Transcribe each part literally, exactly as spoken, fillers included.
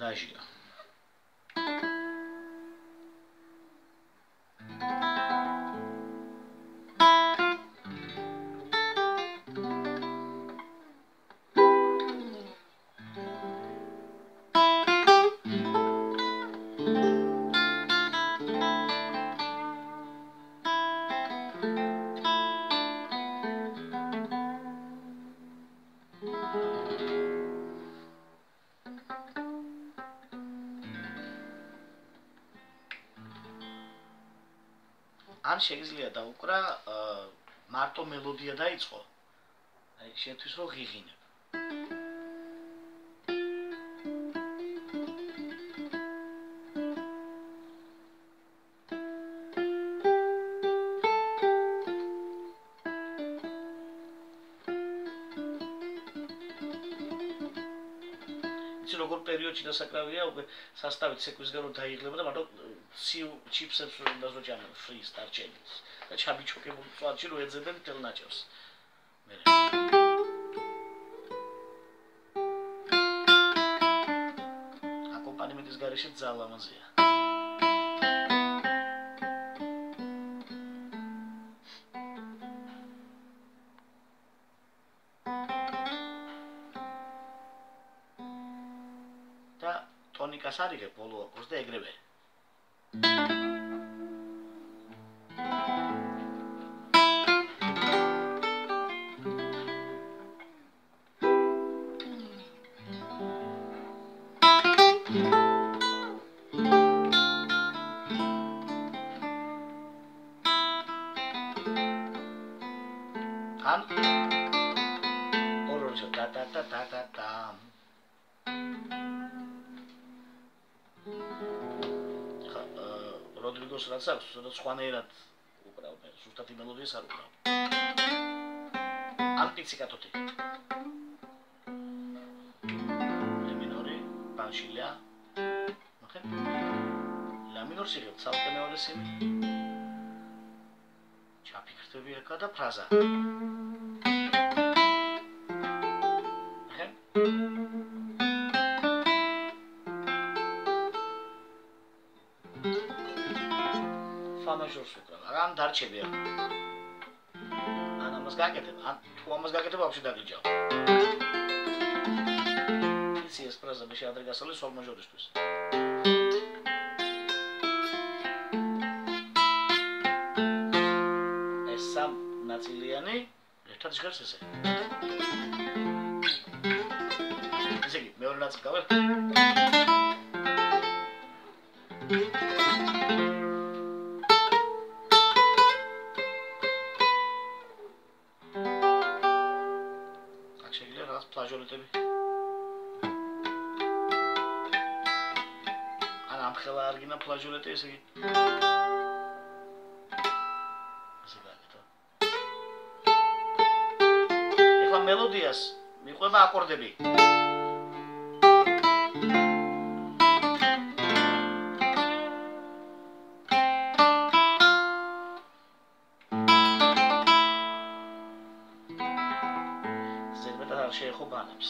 დაჟია. ან შეიძლება დაუკრა მარტო მელოდია დაიწყო. აი შეთვის რომ ღიღინებ. იცი როგორ პერიოდში დასაკრავია უკვე სასტავით სეკვისგან რომ დაიღლება და მარტო სიუ ჩიპსებს უნდა ზოჭამენ free star channels და ჩაბიჩოკებულ წვადში რო ეძებენ თელ ნაჭევს მე აკომპანიმენტის გარეშე ძალა ლამაზია და ტონიკას არიღებ ბოლო აკორდს და ეგრევე ან ორ-ორი და და და და და და როდრიგოს რაც აქვს, სადაც სხვანაირად უკრავდა, ზუსტად იმ მელოდიას არ უკრავდა. ან პიციკატოთი. რე მინორი, პანშილია. ნახეთ. ლა მინორ სიგებ, ცალკე მეორე სიმი. ჩაფიქრდები ეკა და ფრაზა. ნახეთ. მაჟორს უკრავ. ან დარჩები ახლა. ან ამას გაკეთებ, ან თუ ამას გაკეთებ, ვაფშე დაგიჯავ. იცი ეს ფრაზა მე შეადრე გასავლე სოლ მაჟორისთვის. ეს სამ ნაწილიანი ერთად ჟღერს ესე. ესე იგი, მეორე ნაწილი გავერ. ფლაჟოლეტები. ან ამ ხელა არ გინა ფლაჟოლეტი ესე იგი. ესე გაკეთო. ეხლა მელოდიას მიყვება აკორდები. შეეხო ბანებს.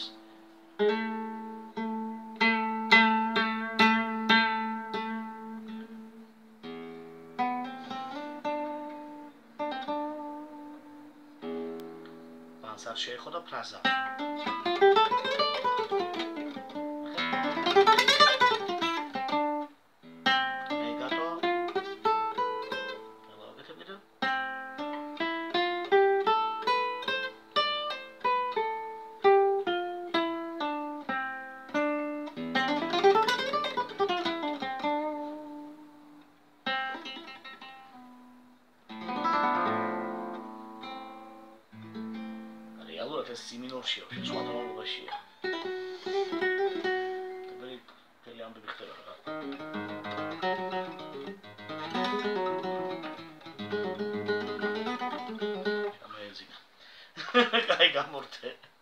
ბანს არ შეეხო და ფრაზა. ეს სი მინორშია, სხვა ტონალობაშია. თებერი თელი ამბები ხდება რა. ჩამეეძინა. კაი გამორთე.